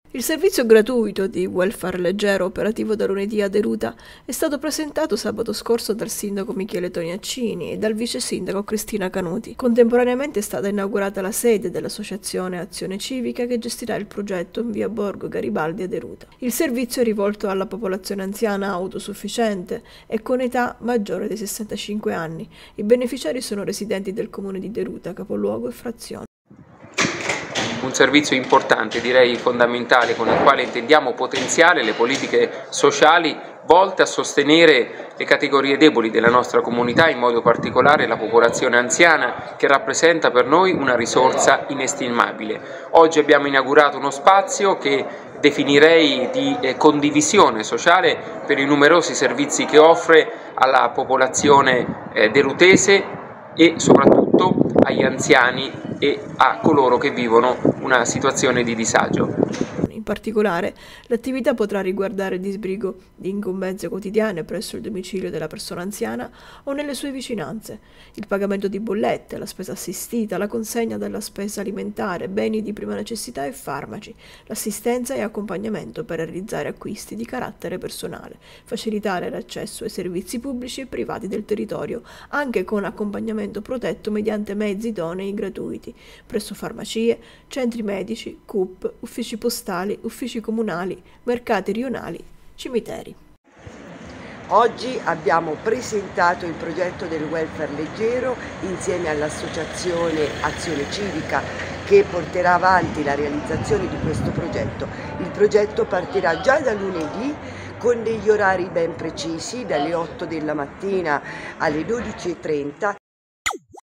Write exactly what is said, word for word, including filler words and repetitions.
Il servizio gratuito di welfare leggero operativo da lunedì a Deruta è stato presentato sabato scorso dal sindaco Michele Toniaccini e dal vice sindaco Cristina Canuti. Contemporaneamente è stata inaugurata la sede dell'associazione Azione Civica che gestirà il progetto in via Borgo Garibaldi a Deruta. Il servizio è rivolto alla popolazione anziana autosufficiente e con età maggiore dei sessantacinque anni. I beneficiari sono residenti del comune di Deruta, capoluogo e frazione. Un servizio importante, direi fondamentale, con il quale intendiamo potenziare le politiche sociali volte a sostenere le categorie deboli della nostra comunità, in modo particolare la popolazione anziana, che rappresenta per noi una risorsa inestimabile. Oggi abbiamo inaugurato uno spazio che definirei di eh, condivisione sociale per i numerosi servizi che offre alla popolazione eh, derutese e soprattutto agli anziani e a coloro che vivono una situazione di disagio. In particolare, l'attività potrà riguardare il disbrigo di incombenze quotidiane presso il domicilio della persona anziana o nelle sue vicinanze, il pagamento di bollette, la spesa assistita, la consegna della spesa alimentare, beni di prima necessità e farmaci, l'assistenza e accompagnamento per realizzare acquisti di carattere personale, facilitare l'accesso ai servizi pubblici e privati del territorio, anche con accompagnamento protetto mediante mezzi idonei gratuiti, presso farmacie, centri medici, C U P, uffici postali, uffici comunali, mercati rionali, cimiteri. Oggi abbiamo presentato il progetto del welfare leggero insieme all'associazione Azione Civica che porterà avanti la realizzazione di questo progetto. Il progetto partirà già da lunedì con degli orari ben precisi, dalle otto della mattina alle dodici e trenta,